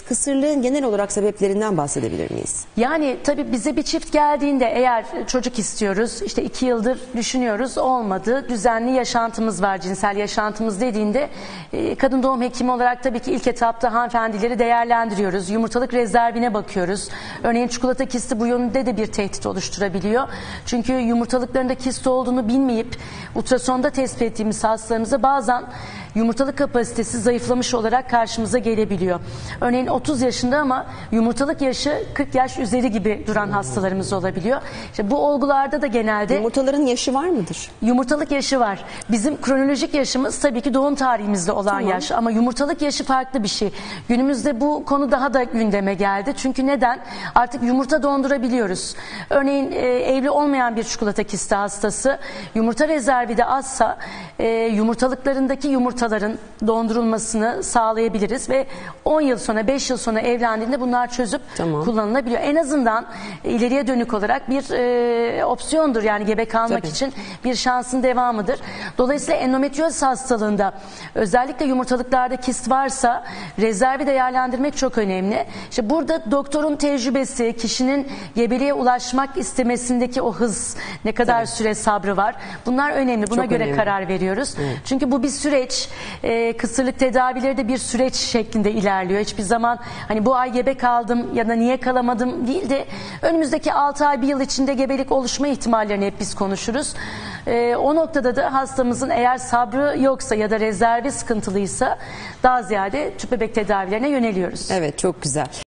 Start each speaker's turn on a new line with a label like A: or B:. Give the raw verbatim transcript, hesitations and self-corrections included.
A: Kısırlığın genel olarak sebeplerinden bahsedebilir miyiz?
B: Yani tabii bize bir çift geldiğinde eğer çocuk istiyoruz, işte iki yıldır düşünüyoruz, olmadı, düzenli yaşantımız var, cinsel yaşantımız dediğinde e, kadın doğum hekimi olarak tabii ki ilk etapta hanımefendileri değerlendiriyoruz. Yumurtalık rezervine bakıyoruz. Örneğin çikolata kisti bu yönde de bir tehdit oluşturabiliyor. Çünkü yumurtalıklarında kist olduğunu bilmeyip ultrasonda tespit ettiğimiz hastalarımıza bazen yumurtalık kapasitesi zayıflamış olarak karşımıza gelebiliyor. Örneğin otuz yaşında ama yumurtalık yaşı kırk yaş üzeri gibi duran hastalarımız olabiliyor. İşte bu olgularda da genelde
A: Yumurtaların yaşı var mıdır?
B: Yumurtalık yaşı var. Bizim kronolojik yaşımız tabii ki doğum tarihimizde olan
A: Tamam.
B: yaş ama yumurtalık yaşı farklı bir şey. Günümüzde bu konu daha da gündeme geldi. Çünkü neden? Artık yumurta dondurabiliyoruz. Örneğin e, evli olmayan bir çikolata kisti hastası yumurta rezervi de azsa e, yumurtalıklarındaki yumurtaların dondurulmasını sağlayabiliriz ve on yıl sonra beş yıl sonra evlendiğinde bunlar çözüp
A: Tamam.
B: kullanılabiliyor. En azından ileriye dönük olarak bir e, opsiyondur yani gebe kalmak
A: Tabii.
B: için bir şansın devamıdır. Dolayısıyla endometrioz hastalığında özellikle yumurtalıklarda kist varsa rezervi değerlendirmek çok önemli. İşte burada doktorun tecrübesi, kişinin gebeliğe ulaşmak istemesindeki o hız, ne kadar
A: Tabii.
B: süre sabrı var. Bunlar önemli. Buna
A: Çok
B: göre
A: önemli.
B: karar veriyoruz.
A: Evet.
B: Çünkü bu bir süreç. E, kısırlık tedavileri de bir süreç şeklinde ilerliyor. Hiçbir zaman hani bu ay gebe kaldım ya da niye kalamadım değil de önümüzdeki altı ay bir yıl içinde gebelik oluşma ihtimallerini hep biz konuşuruz. E, o noktada da hastamızın eğer sabrı yoksa ya da rezervi sıkıntılıysa daha ziyade tüp bebek tedavilerine yöneliyoruz.
A: Evet, çok güzel.